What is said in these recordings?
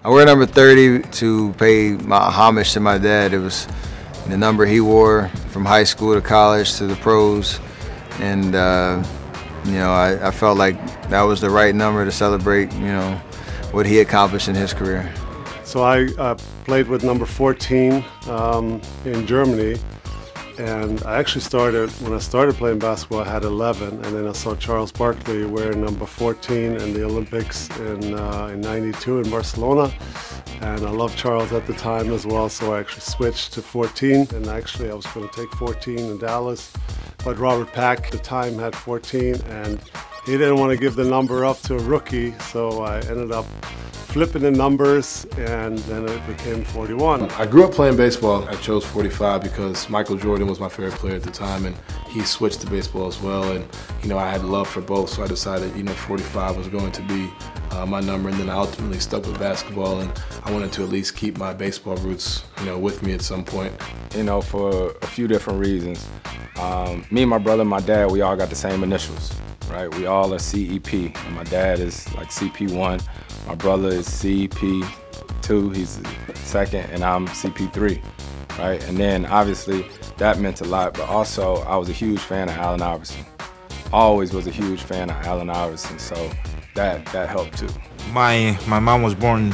I wear number 30 to pay my homage to my dad. It was the number he wore from high school to college to the pros, and I felt like that was the right number to celebrate, what he accomplished in his career. So I played with number 14 in Germany, and I actually when I started playing basketball, I had 11, and then I saw Charles Barkley wearing number 14 in the Olympics in '92 in Barcelona, and I loved Charles at the time as well, so I actually switched to 14, and actually I was going to take 14 in Dallas, but Robert Pack at the time had 14, and he didn't want to give the number up to a rookie, so I ended up flipping the numbers, and then it became 41. I grew up playing baseball. I chose 45 because Michael Jordan was my favorite player at the time, and he switched to baseball as well. And I had love for both, so I decided 45 was going to be my number. And then I ultimately stuck with basketball, and I wanted to at least keep my baseball roots, with me at some point. For a few different reasons. Me and my brother and my dad, we all got the same initials, right? We all are CEP, and my dad is like CP1. My brother is CP2, he's second, and I'm CP3, right? And then obviously that meant a lot, but also I was a huge fan of Allen Iverson. Always was a huge fan of Allen Iverson, so that helped too. My mom was born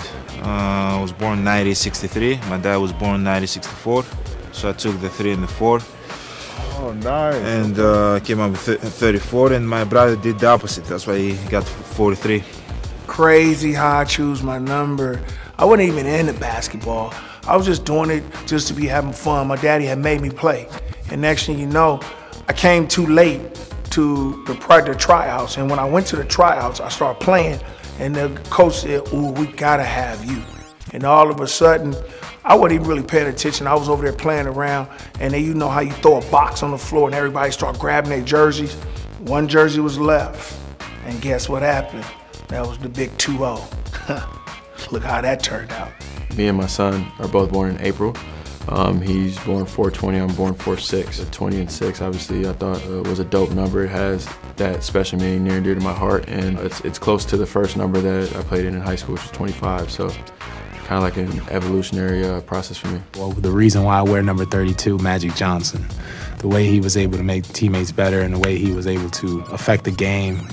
1963. My dad was born 1964, so I took the 3 and the 4. Oh, nice. And came up with 34, and my brother did the opposite. That's why he got 43. Crazy how I choose my number. I wasn't even into basketball. I was just doing it just to be having fun. My daddy had made me play. And next thing you know, I came too late to the tryouts. And when I went to the tryouts, I started playing. And the coach said, "Ooh, we gotta have you." And all of a sudden, I wasn't even really paying attention. I was over there playing around. And then how you throw a box on the floor and everybody start grabbing their jerseys. One jersey was left. And guess what happened? That was the big 2-0. Look how that turned out. Me and my son are both born in April. He's born 4/20, I'm born 4/6. 20 and 6, obviously, I thought was a dope number. It has that special meaning near and dear to my heart, and it's close to the first number that I played in high school, which was 25. So kind of like an evolutionary process for me. Well, the reason why I wear number 32, Magic Johnson, the way he was able to make teammates better and the way he was able to affect the game,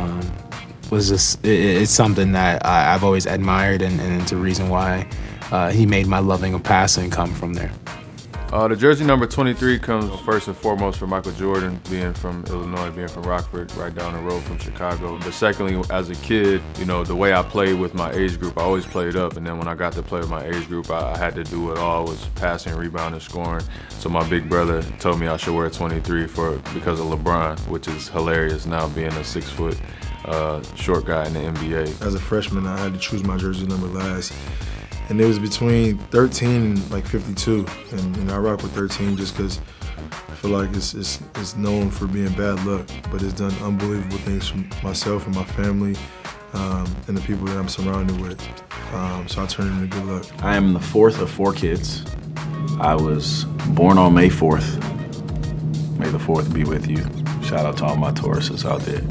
it's something that I've always admired, and it's a reason why he made my loving of passing come from there. The jersey number 23 comes first and foremost from Michael Jordan, being from Illinois, being from Rockford, right down the road from Chicago. But secondly, as a kid, the way I played with my age group, I always played up. And then when I got to play with my age group, I had to do it all, was passing, rebounding, scoring. So my big brother told me I should wear 23 because of LeBron, which is hilarious now, being a 6-foot short guy in the NBA. As a freshman, I had to choose my jersey number last. And it was between 13 and like 52, and I rock with 13 just because I feel like it's known for being bad luck, but it's done unbelievable things for myself and my family and the people that I'm surrounded with. So I turn it into good luck. I am the 4th of 4 kids. I was born on May 4th. May the 4th be with you. Shout out to all my Tauruses out there.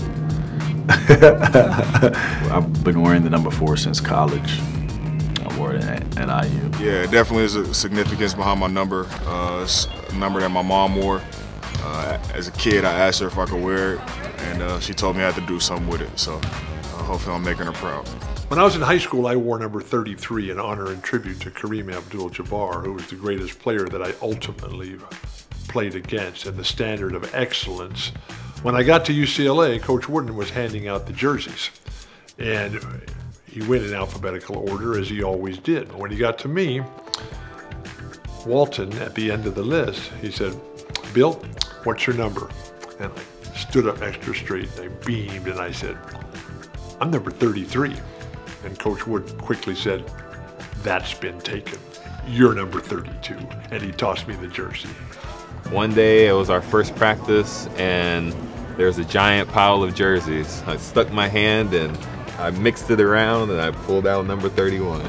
I've been wearing the number 4 since college. At IU. Yeah, definitely is a significance behind my number. It's a number that my mom wore. As a kid, I asked her if I could wear it, and she told me I had to do something with it. So hopefully I'm making her proud. When I was in high school, I wore number 33 in honor and tribute to Kareem Abdul-Jabbar, who was the greatest player that I ultimately played against, and the standard of excellence. When I got to UCLA, Coach Wooden was handing out the jerseys. And he went in alphabetical order, as he always did. When he got to me, Walton, at the end of the list, he said, "Bill, what's your number?" And I stood up extra straight, and I beamed, and I said, "I'm number 33. And Coach Wood quickly said, "That's been taken. You're number 32. And he tossed me the jersey. One day, it was our first practice, and there's a giant pile of jerseys. I stuck my hand and I mixed it around, and I pulled out number 31.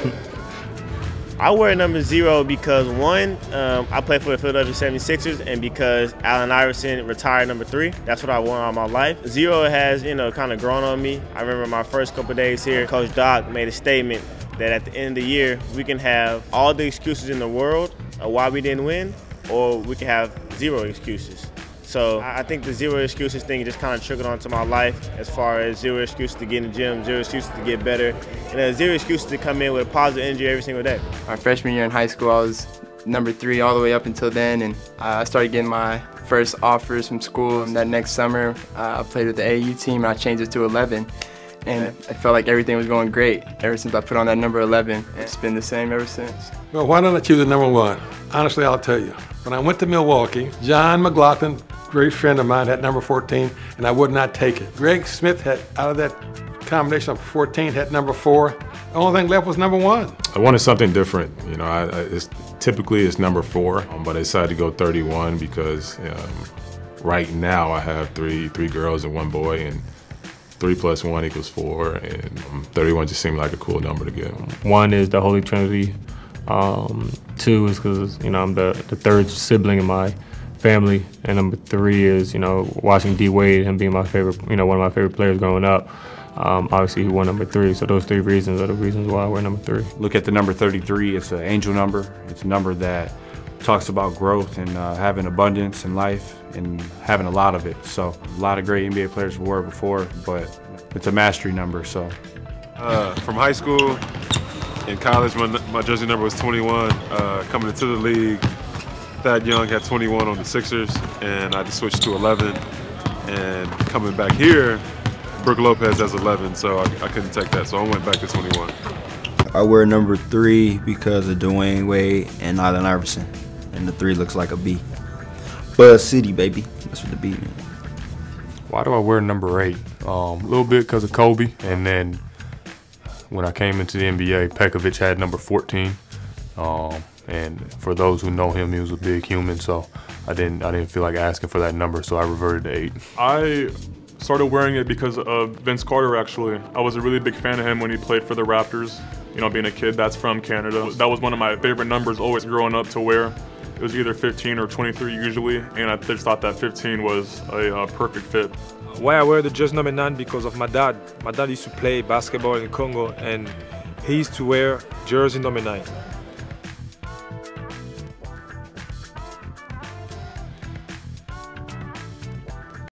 I wear number 0 because, one, I play for the Philadelphia 76ers, and because Allen Iverson retired number 3. That's what I wore all my life. 0 has, kind of grown on me. I remember my first couple days here, Coach Doc made a statement that at the end of the year, we can have all the excuses in the world of why we didn't win, or we can have zero excuses. So I think the zero excuses thing just kind of trickled onto my life, as far as zero excuses to get in the gym, zero excuses to get better, and zero excuses to come in with a positive energy every single day. My freshman year in high school, I was number 3 all the way up until then, and I started getting my first offers from school. And that next summer, I played with the AAU team, and I changed it to 11. And I felt like everything was going great ever since I put on that number 11. It's been the same ever since. Well, why don't I choose the number 1? Honestly, I'll tell you. When I went to Milwaukee, John McLaughlin, great friend of mine, had number 14, and I would not take it. Greg Smith had, out of that combination of 14, had number 4. The only thing left was number 1. I wanted something different. You know, typically it's number 4, but I decided to go 31 because right now I have three girls and 1 boy, and 3 + 1 = 4, and 31 just seemed like a cool number to get. 1 is the Holy Trinity. 2 is because, you know, I'm the 3rd sibling in my family, and number 3 is, you know, watching D Wade, him being my favorite, you know, one of my favorite players growing up. Obviously, he won number 3, so those 3 reasons are the reasons why I wear number 3. Look at the number 33. It's an angel number. It's a number that talks about growth and having abundance in life and having a lot of it. So a lot of great NBA players wore it before, but it's a mastery number. So from high school and college, my jersey number was 21. Coming into the league, Thad Young had 21 on the Sixers, and I just switched to 11. And coming back here, Brook Lopez has 11, so I couldn't take that, so I went back to 21. I wear number 3 because of Dwayne Wade and Allen Iverson, and the 3 looks like a B. Buzz City, baby. That's what the B means. Why do I wear number 8? A little bit because of Kobe, and then when I came into the NBA, Pekovic had number 14. And for those who know him, he was a big human, so I didn't feel like asking for that number, so I reverted to 8. I started wearing it because of Vince Carter, actually. I was a really big fan of him when he played for the Raptors. You know, being a kid that's from Canada. That was one of my favorite numbers always growing up to wear. It was either 15 or 23 usually, and I just thought that 15 was a perfect fit. Why I wear the jersey number 9? Because of my dad. My dad used to play basketball in Congo, and he used to wear jersey number 9.